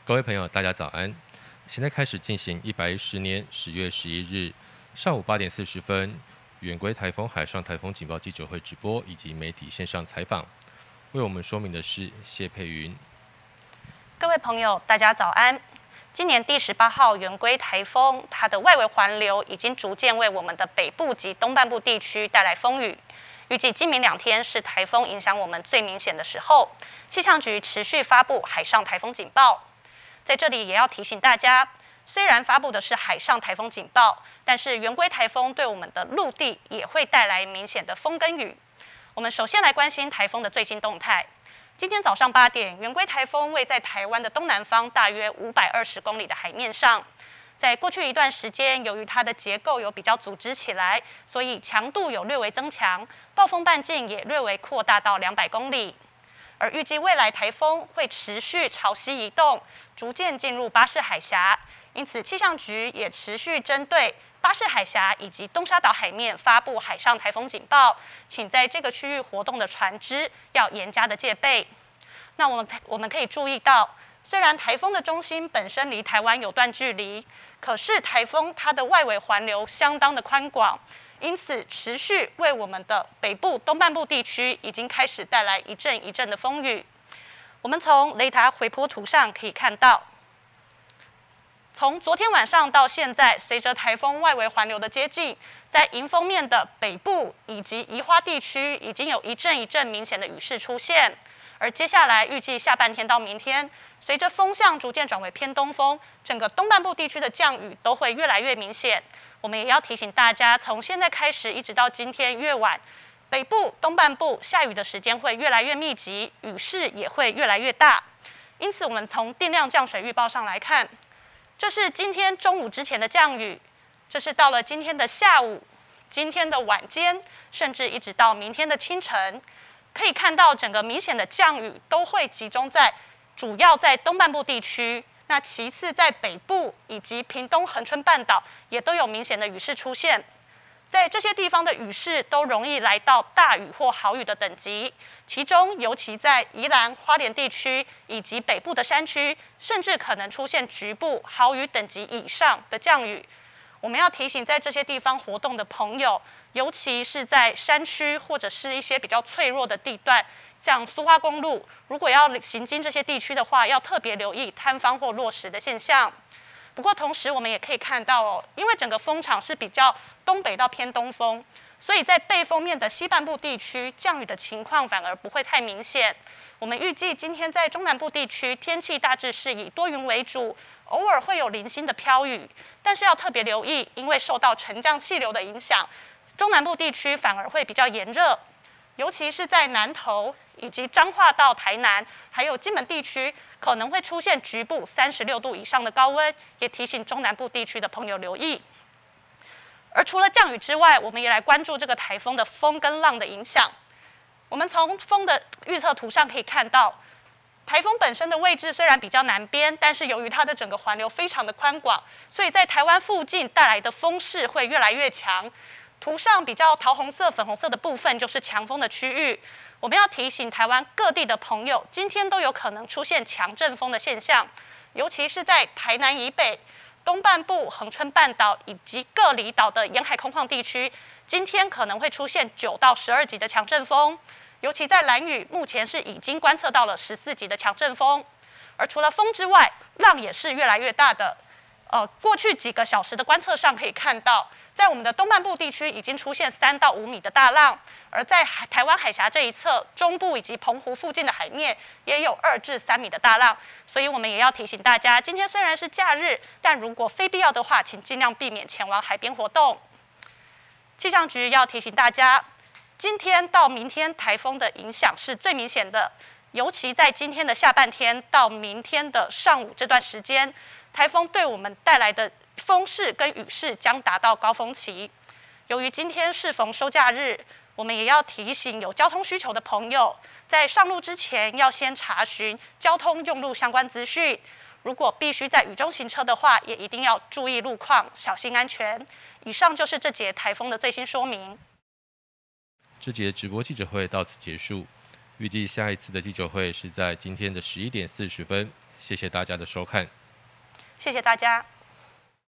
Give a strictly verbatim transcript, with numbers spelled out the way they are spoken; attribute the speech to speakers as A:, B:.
A: 各位朋友，大家早安！现在开始进行一百一十年十月十一日上午八点四十分远归台风海上台风警报记者会直播以及媒体线上采访。为我们说明的是谢佩云。
B: 各位朋友，大家早安！今年第十八号圆规台风，它的外围环流已经逐渐为我们的北部及东半部地区带来风雨。预计今明两天是台风影响我们最明显的时候，气象局持续发布海上台风警报。在这里也要提醒大家，虽然发布的是海上台风警报，但是圆规台风对我们的陆地也会带来明显的风跟雨。我们首先来关心台风的最新动态。今天早上八点，圆规台风位在台湾的东南方大约五百二十公里的海面上。在过去一段时间，由于它的结构有比较组织起来，所以强度有略微增强，暴风半径也略微扩大到两百公里。而预计未来台风会持续朝西移动，逐渐进入巴士海峡，因此气象局也持续针对巴士海峡以及东沙岛海面发布海上台风警报，请在这个区域活动的船只要严加的戒备。那我们我们可以注意到，虽然台风的中心本身离台湾有段距离，可是台风它的外围环流相当的宽广，因此持续为我们的北部、东半部地区已经开始带来一阵一阵的风雨。我们从雷达回波图上可以看到，从昨天晚上到现在，随着台风外围环流的接近，在迎风面的北部以及宜花地区已经有一阵一阵明显的雨势出现。而接下来预计下半天到明天，随着风向逐渐转为偏东风，整个东半部地区的降雨都会越来越明显。我们也要提醒大家，从现在开始一直到今天越晚，北部、东半部下雨的时间会越来越密集，雨势也会越来越大。因此，我们从定量降水预报上来看，这是今天中午之前的降雨，这是到了今天的下午、今天的晚间，甚至一直到明天的清晨。可以看到，整个明显的降雨都会集中在主要在东半部地区，那其次在北部以及屏东恒春半岛也都有明显的雨势出现。在这些地方的雨势都容易来到大雨或豪雨的等级，其中尤其在宜兰、花莲地区以及北部的山区，甚至可能出现局部豪雨等级以上的降雨。我们要提醒在这些地方活动的朋友，尤其是在山区或者是一些比较脆弱的地段，像苏花公路，如果要行经这些地区的话，要特别留意坍方或落石的现象。不过同时我们也可以看到哦，因为整个风场是比较东北到偏东风，所以在背风面的西半部地区降雨的情况反而不会太明显。我们预计今天在中南部地区天气大致是以多云为主，偶尔会有零星的飘雨，但是要特别留意，因为受到沉降气流的影响，中南部地区反而会比较炎热，尤其是在南投以及彰化到台南，还有金门地区，可能会出现局部三十六度以上的高温，也提醒中南部地区的朋友留意。而除了降雨之外，我们也来关注这个台风的风跟浪的影响。我们从风的预测图上可以看到，台风本身的位置虽然比较南边，但是由于它的整个环流非常的宽广，所以在台湾附近带来的风势会越来越强。图上比较桃红色、粉红色的部分就是强风的区域。我们要提醒台湾各地的朋友，今天都有可能出现强阵风的现象，尤其是在台南以北、东半部、恒春半岛以及各离岛的沿海空旷地区，今天可能会出现九到十二级的强阵风。尤其在兰屿，目前是已经观测到了十四级的强阵风。而除了风之外，浪也是越来越大的。呃，过去几个小时的观测上可以看到，在我们的东半部地区已经出现三到五米的大浪，而在海台湾海峡这一侧，中部以及澎湖附近的海面也有二至三米的大浪。所以我们也要提醒大家，今天虽然是假日，但如果非必要的话，请尽量避免前往海边活动。气象局要提醒大家，今天到明天台风的影响是最明显的，尤其在今天的下半天到明天的上午这段时间，台风对我们带来的风势跟雨势将达到高峰期。由于今天适逢收假日，我们也要提醒有交通需求的朋友，在上路之前要先查询交通用路相关资讯。如果必须在雨中行车的话，也一定要注意路况，小心安全。以上就是这节台风的最新说明。
A: 这节直播记者会到此结束，预计下一次的记者会是在今天的十一点四十分， 谢谢大家的收看。
B: 谢谢大家。